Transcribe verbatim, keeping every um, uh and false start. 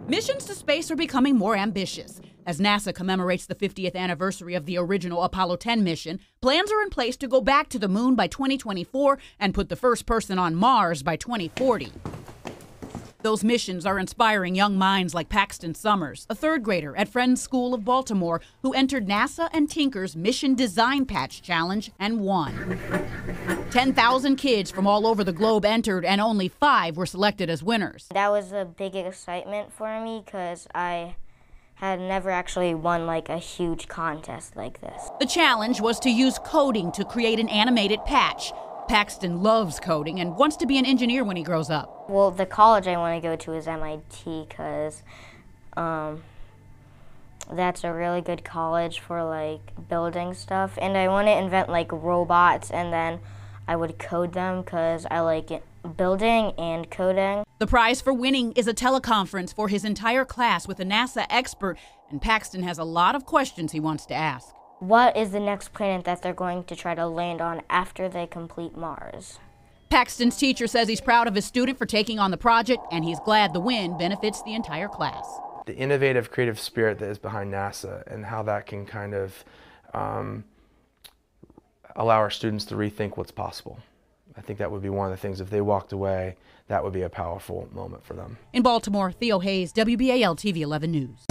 Missions to space are becoming more ambitious. As NASA commemorates the fiftieth anniversary of the original Apollo ten mission, plans are in place to go back to the moon by twenty twenty-four and put the first person on Mars by twenty forty. Those missions are inspiring young minds like Paxton Summers, a third grader at Friends School of Baltimore, who entered NASA and Tinker's Mission Design Patch Challenge and won. ten thousand kids from all over the globe entered, and only five were selected as winners. That was a big excitement for me because I had never actually won like a huge contest like this. The challenge was to use coding to create an animated patch. Paxton loves coding and wants to be an engineer when he grows up. Well, the college I want to go to is M I T because um, that's a really good college for like building stuff. And I want to invent like robots, and then I would code them because I like it, building and coding. The prize for winning is a teleconference for his entire class with a NASA expert, and Paxton has a lot of questions he wants to ask. What is the next planet that they're going to try to land on after they complete Mars? Paxton's teacher says he's proud of his student for taking on the project, and he's glad the win benefits the entire class. The innovative, creative spirit that is behind NASA and how that can kind of um, allow our students to rethink what's possible. I think that would be one of the things, if they walked away, that would be a powerful moment for them. In Baltimore, Theo Hayes, W B A L T V eleven News.